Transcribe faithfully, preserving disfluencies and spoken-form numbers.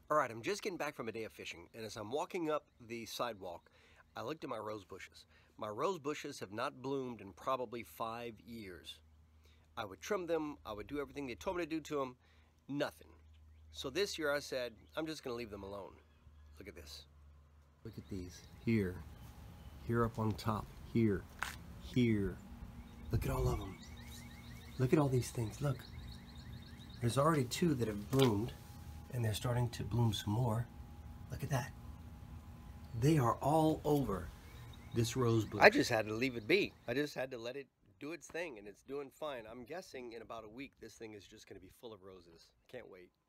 All right, I'm just getting back from a day of fishing, and as I'm walking up the sidewalk, I looked at my rose bushes. My rose bushes have not bloomed in probably five years. I would trim them, I would do everything they told me to do to them, nothing. So this year I said, I'm just gonna leave them alone. Look at this. Look at these, here, here up on top, here, here. Look at all of them. Look at all these things, look. There's already two that have bloomed, and they're starting to bloom some more. Look at that. They are all over this rose bush. I just had to leave it be. I just had to let it do its thing, and it's doing fine. I'm guessing in about a week this thing is just going to be full of roses. Can't wait.